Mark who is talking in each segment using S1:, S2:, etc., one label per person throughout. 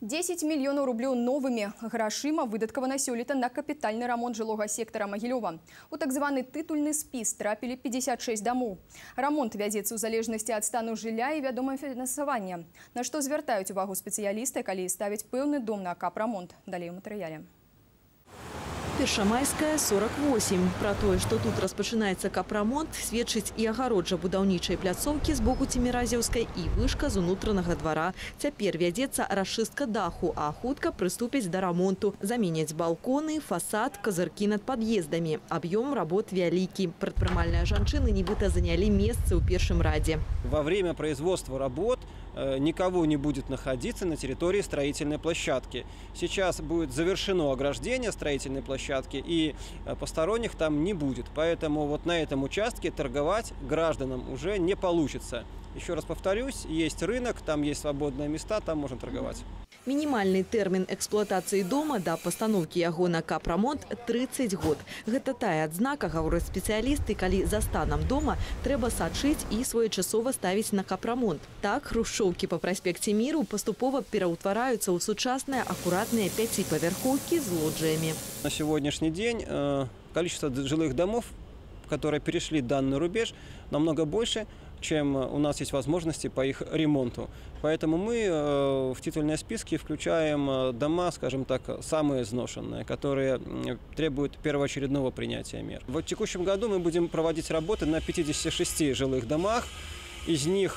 S1: 10 мільёнаў рублёў новымі грашыма выдаткавана сёлета на капітальны рамонт жылога сектара Магілёва. У так званы тытульны спіс трапілі 56 дамоў. Рамонт вядзецца ў залежнасці ад стану жылля і вядомае фінансавання. На што звяртаюць увагу спецыялісты, калі ставяць пэўны дом на капрамонт. Далей у матэрыяле.
S2: Першамайская, 48. Про тое, што тут распачынаецца капрамонт, сведчыць і агароджа будаўнічай пляцоўкі з боку Ціміразеўскай і вышка з унутранага двара. Цяпер вядзецца расчыстка даху, а хутка прыступяць да рамонту. Заменяць балконы, фасад, казыркі над пад'ездамі. Аб'ём работ вялікі. Прадпрымальныя жанчыны нібыта занялі месцы ў першым радзе.
S3: Во время производства работ никого не будет находиться на территории строительной площадки. Сейчас будет завершено ограждение строительной площадки, и посторонних там не будет. Поэтому вот на этом участке торговать гражданам уже не получится. Еще раз повторюсь, есть рынок, там есть свободные места, там можно торговать.
S2: Мінімальны тэрмін эксплуатацыі дома да пастаноўкі яго на капрамонт 30 год. Гэта тая адзнака, гавораць спецыялісты, калі за станам дома трэба сачыць і своечасова ставіць на капрамонт. Так, хрушчоўкі па праспекце Міру паступова пераўтвараюцца ў сучасныя акуратныя 5-павярхоўкі з лоджыямі.
S3: На сегодняшний день количество жилых домов, которые перешли данный рубеж, намного больше, чем у нас есть возможности по их ремонту. Поэтому мы в титульные списки включаем дома, скажем так, самые изношенные, которые требуют первоочередного принятия мер. В текущем году мы будем проводить работы на 56 жилых домах. Из них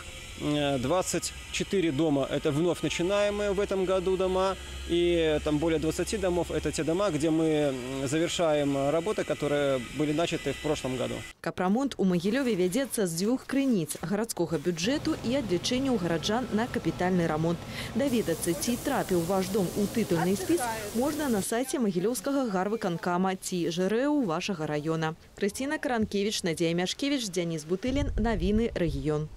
S3: 24 дома – это вновь начинаемые в этом году дома, и там более 20 домов – это те дома, где мы завершаем работы, которые были начаты в прошлом году.
S2: Капрамонт у Магілёве вядзецца з 2 крыніц – гарадскога бюджэту і ад лічэнняў гараджан на капітальны рамонт. Даведацца, ці трапіў ваш дом у тытульны спіс, можна на сайце Магілёўскага гарвыканкама ці ЖРЭУ вашага раёна. Крысціна Каранкевіч, Надзея Мяшкевіч, Дзяніс Бутылін. Навіны рэгіён.